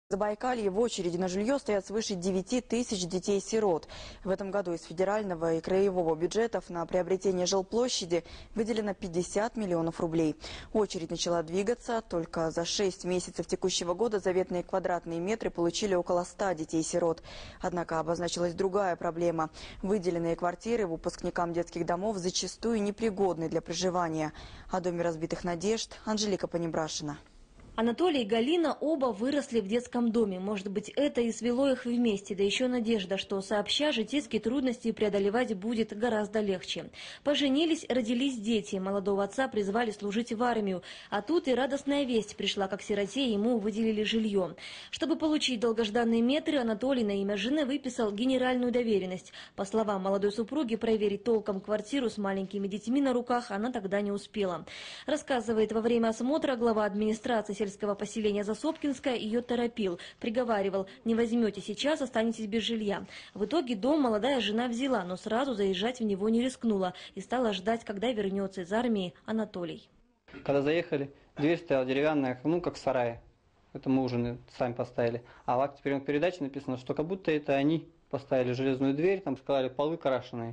В Забайкалье в очереди на жилье стоят свыше 9 тысяч детей-сирот. В этом году из федерального и краевого бюджетов на приобретение жилплощади выделено 50 миллионов рублей. Очередь начала двигаться. Только за 6 месяцев текущего года заветные квадратные метры получили около 100 детей-сирот. Однако обозначилась другая проблема. Выделенные квартиры выпускникам детских домов зачастую непригодны для проживания. О доме разбитых надежд Анжелика Понебрашина. Анатолий и Галина оба выросли в детском доме. Может быть, это и свело их вместе. Да еще надежда, что сообща житейские трудности преодолевать будет гораздо легче. Поженились, родились дети. Молодого отца призвали служить в армию. А тут и радостная весть пришла, как сироте, ему выделили жилье. Чтобы получить долгожданные метры, Анатолий на имя жены выписал генеральную доверенность. По словам молодой супруги, проверить толком квартиру с маленькими детьми на руках она тогда не успела. Рассказывает, во время осмотра глава администрации сельского поселения Засобкинское ее торопил, приговаривал: не возьмете сейчас, останетесь без жилья. В итоге дом молодая жена взяла, но сразу заезжать в него не рискнула и стала ждать, когда вернется из армии Анатолий. Когда заехали, дверь стояла деревянная, как в сарае. Это мы уже сами поставили. А в акте приема-передачи написано, что как будто это они поставили железную дверь, там сказали, полы крашеные.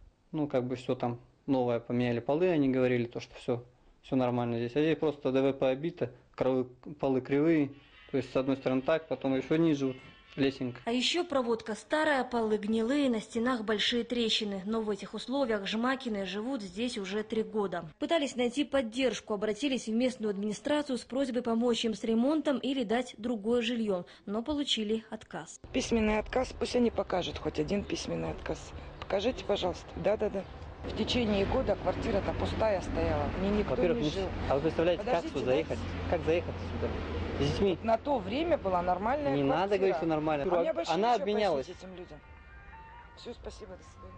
Все там новое, поменяли полы, они говорили, то, что все нормально здесь. А здесь просто ДВП обито, полы кривые, то есть с одной стороны так, потом еще ниже лесенка. А еще проводка старая, полы гнилые, на стенах большие трещины. Но в этих условиях Жмакины живут здесь уже 3 года. Пытались найти поддержку, обратились в местную администрацию с просьбой помочь им с ремонтом или дать другое жилье, но получили отказ. Письменный отказ, пусть они покажут хоть один письменный отказ. Покажите, пожалуйста. Да. В течение года квартира-то пустая стояла, мне никто не жил. А вы представляете, как сюда заехать? Как заехать сюда? С детьми? На то время была нормальная квартира. Не надо говорить, что нормально. А мне больше она обменялась. Этим людям. Все, спасибо, до свидания.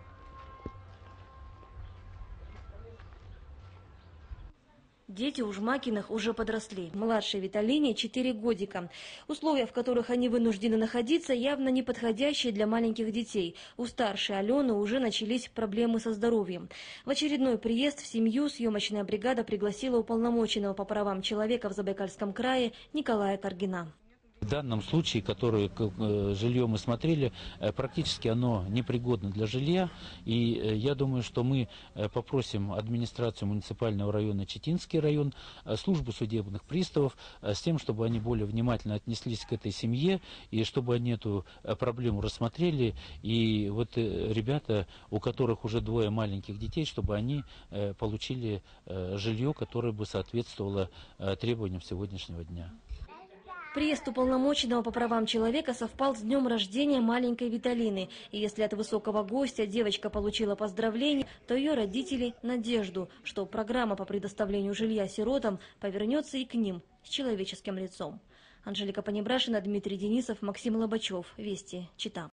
Дети у Жмакиных уже подросли. Младшей Виталине 4 годика. Условия, в которых они вынуждены находиться, явно не подходящие для маленьких детей. У старшей Алены уже начались проблемы со здоровьем. В очередной приезд в семью съемочная бригада пригласила уполномоченного по правам человека в Забайкальском крае Николая Каргина. В данном случае, которое жилье мы смотрели, практически оно непригодно для жилья. И я думаю, что мы попросим администрацию муниципального района Читинский район, службу судебных приставов, с тем, чтобы они более внимательно отнеслись к этой семье, и чтобы они эту проблему рассмотрели. И вот ребята, у которых уже 2 маленьких детей, чтобы они получили жилье, которое бы соответствовало требованиям сегодняшнего дня. Приезд уполномоченного по правам человека совпал с днем рождения маленькой Виталины. И если от высокого гостя девочка получила поздравление, то ее родители – надежду, что программа по предоставлению жилья сиротам повернется и к ним с человеческим лицом. Анжелика Понебрашина, Дмитрий Денисов, Максим Лобачев. Вести. Чита.